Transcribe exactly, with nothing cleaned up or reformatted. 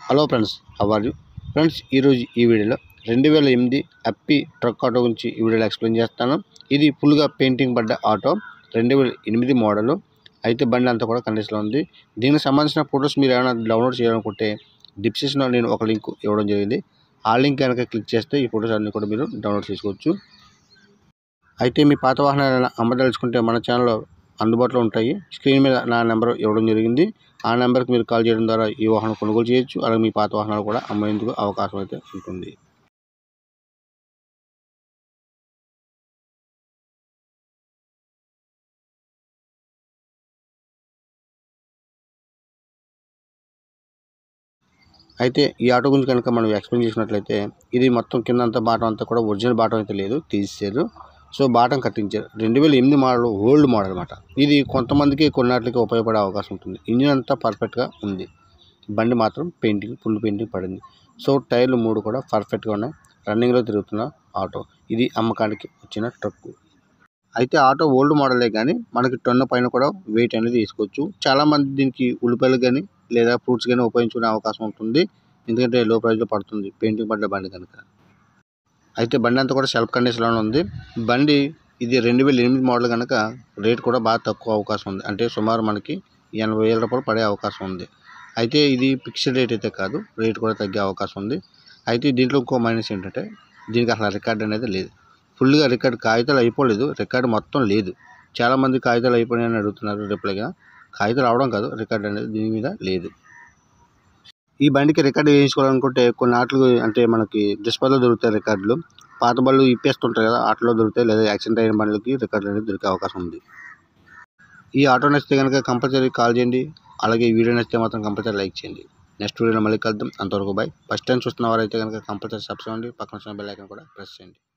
Hello friends, how are you friends? ఈరోజు ఈ వీడియోలో రెండు వేల ఎనిమిది అప్పి ట్రక్ ఆటో గురించి ఈ వీడియోలో ఎక్స్ప్లెయిన్ చేస్తాను. ఇది ఫుల్గా పెయింటింగ్ పడ్డ ఆటో, రెండు వేల ఎనిమిది మోడలు. అయితే బండి అంతా కూడా కండిషన్లో ఉంది. దీనికి సంబంధించిన ఫొటోస్ మీరు ఏమైనా డౌన్లోడ్ చేయాలనుకుంటే డిస్క్రిప్షన్లో నేను ఒక లింక్ ఇవ్వడం జరిగింది. ఆ లింక్ కనుక క్లిక్ చేస్తే ఈ ఫొటోస్ అన్నీ కూడా మీరు డౌన్లోడ్ చేసుకోవచ్చు. అయితే మీ పాత వాహనాలను అమ్మదలుచుకుంటే మన ఛానల్లో అందుబాటులో ఉంటాయి. స్క్రీన్ మీద నా నెంబర్ ఇవ్వడం జరిగింది. ఆ నెంబర్కి మీరు కాల్ చేయడం ద్వారా ఈ వాహనం కొనుగోలు చేయొచ్చు. అలాగే మీ పాత వాహనాలు కూడా అమ్మేందుకు అవకాశం అయితే ఉంటుంది. అయితే ఈ ఆటో గురించి కనుక మనం ఎక్స్ప్లెయిన్ చేసినట్లయితే ఇది మొత్తం కింద అంతా బాటం అంతా కూడా ఒరిజినల్ బాటం అయితే లేదు, తీసేశారు. సో బాటం కట్టించారు. రెండు వేల ఎనిమిది మోడల్, ఓల్డ్ మోడల్ అనమాట. ఇది కొంతమందికి కొన్నాటికి ఉపయోగపడే అవకాశం ఉంటుంది. ఇంజిన్ అంతా పర్ఫెక్ట్గా ఉంది. బండి మాత్రం పెయింటింగ్, ఫుల్ పెయింటింగ్ పడింది. సో టైర్లు మూడు కూడా పర్ఫెక్ట్గా ఉన్నాయి. రన్నింగ్లో తిరుగుతున్న ఆటో. ఇది అమ్మకానికి వచ్చిన ట్రక్. అయితే ఆటో ఓల్డ్ మోడలే కానీ మనకి టన్ను పైన కూడా వెయిట్ అనేది తీసుకోవచ్చు. చాలామంది దీనికి ఉల్లిపాయలు కానీ లేదా ఫ్రూట్స్ కానీ ఉపయోగించుకునే అవకాశం ఉంటుంది. ఎందుకంటే లో ప్రైస్లో పడుతుంది పెయింటింగ్ పడ్డ బండి కనుక. అయితే బండి అంతా కూడా సెల్ఫ్ కండిషన్లోనే ఉంది. బండి ఇది రెండు వేల ఎనిమిది మోడల్ కనుక రేట్ కూడా బాగా తక్కువ అవకాశం ఉంది. అంటే సుమారు మనకి ఎనభై వేల రూపాయలు పడే అవకాశం ఉంది. అయితే ఇది ఫిక్స్డ్ రేట్ అయితే కాదు, రేట్ కూడా తగ్గే అవకాశం ఉంది. అయితే దీంట్లో ఇంకో మైనస్ ఏంటంటే దీనికి అసలు రికార్డ్ అనేది లేదు. ఫుల్గా రికార్డ్ కాగితాలు అయిపోలేదు, రికార్డు మొత్తం లేదు. చాలామంది కాగితాలు అయిపోయినాయని అడుగుతున్నారు రిప్లైగా. కాగితాలు అవడం కాదు, రికార్డ్ అనేది దీని మీద లేదు. ఈ బండికి రికార్డు వేయించుకోవాలనుకుంటే కొన్ని ఆటలు అంటే మనకి డిస్ప్లేలో దొరుకుతాయి రికార్డులు. పాత బళ్ళు ఇప్పేస్తుంటాయి కదా, ఆటలో దొరుకుతాయి. లేదా యాక్సిడెంట్ అయిన బండ్లకి రికార్డు అనేది దొరికే అవకాశం ఉంది. ఈ ఆటో నచ్చితే కనుక కంపల్సరీ కాల్ చేయండి. అలాగే ఈ వీడియో నచ్చితే మాత్రం కంపల్సరీ లైక్ చేయండి. నెక్స్ట్ వీడియోలో మళ్ళీ కలుద్దాం. అంతవరకు బాయ్. ఫస్ట్ టైం చూస్తున్న వారైతే కనుక కంపల్సరీ సబ్స్క్రైబ్ చేయండి. పక్కన వచ్చిన బెల్ ఐకాన్ కూడా ప్రెస్ చేయండి.